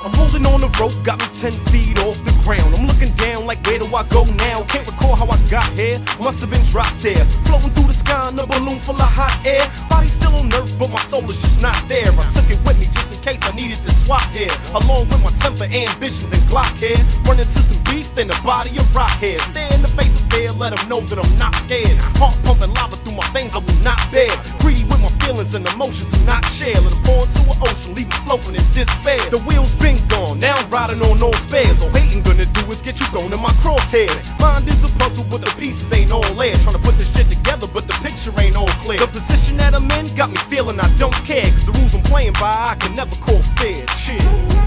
I'm holding on the rope, got me 10 feet off the ground. I'm looking down like, where do I go now? Can't recall how I got here, must have been dropped here. Floating through the sky in a balloon full of hot air. Body still on earth, but my soul is just not there. I took it with me just in case I needed to swap here, along with my temper, ambitions, and Glock here. Run into some beef, then a body of rock here. Stare in the face of fear, let them know that I'm not scared. Heart pumping lava through my veins, I will not bear. Greedy with my feelings and emotions, do not share. Let them pour into an ocean, leave me floating in despair. The wheels been gone, now I'm riding on no spares. All hating gonna do is get you thrown in my crosshairs. Mind is a puzzle, but the pieces ain't all there. Trying to put this shit together, but the picture ain't all clear. The position that I'm in got me feeling I don't care, cause the rules I'm playing by I can never call fair. Shit.